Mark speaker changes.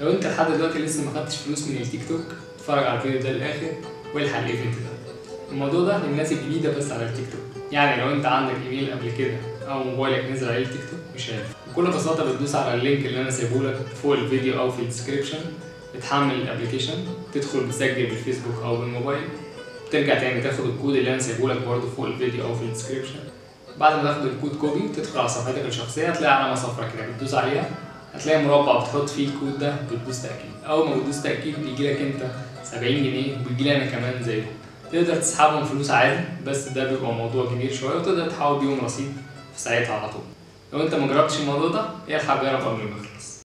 Speaker 1: لو انت لحد دلوقتي لسه ما خدتش فلوس من التيك توك، اتفرج على الفيديو ده للاخر والحق الايفنت ده. الموضوع ده للناس الجديده بس على التيك توك، يعني لو انت عندك ايميل قبل كده او موبايلك نزل عليه التيك توك مش هينفع. بكل بساطه بتدوس على اللينك اللي انا سايبه لك فوق الفيديو او في الديسكربشن، بتحمل الابلكيشن، تدخل تسجل بالفيسبوك او بالموبايل، ترجع تاني تاخد الكود اللي انا سايبه لك برضه فوق الفيديو او في الديسكربشن. بعد ما تاخد الكود كوبي تدخل على صفحتك الشخصيه، هتلاقي علامه صفرا كده بتدوس عليها، هتلاقي مربع بتحط فيه الكود ده، بتدوس تاكيد. اول ما بتدوس تاكيد بيجي لك انت 70 جنيه وبيجي لي انا كمان زيه. تقدر تسحبهم فلوس عادي، بس ده بيبقى موضوع كبير شويه، وتقدر تحول بيهم رصيد في ساعتها على طول. لو انت مجربتش الموضوع ده الحق جرب قبل ما يخلص.